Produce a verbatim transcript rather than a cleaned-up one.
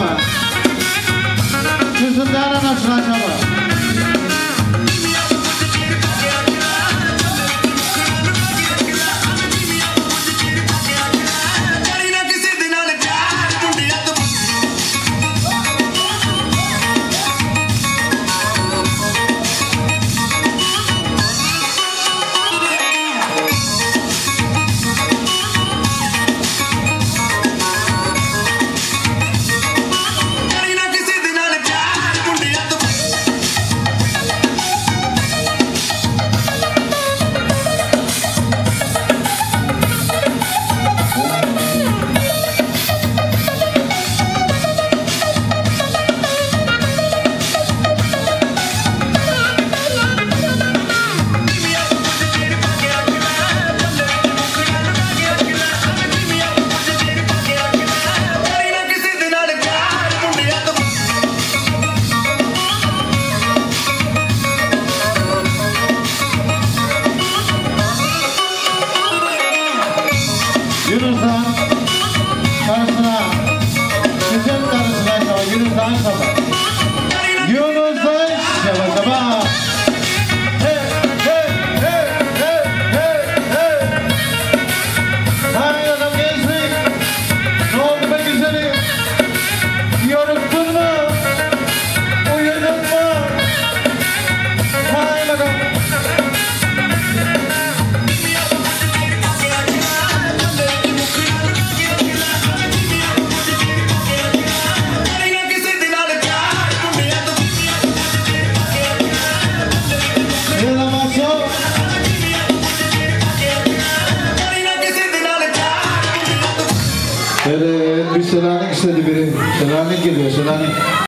Yüzünden anasına çaba. Yunus'tan karşısına, güzel karşısına çaba, Yunus'tan çaba. Yunus'tan çaba çaba. Hey, hey, hey, hey, hey, hey. Hayır adam gençlik. Ne oldu be güzelim? Yoruldun mu? Uyudun mu? Hayır bakalım. Evet, bir Selanik istedi biri. Selanik geliyor, Selanik.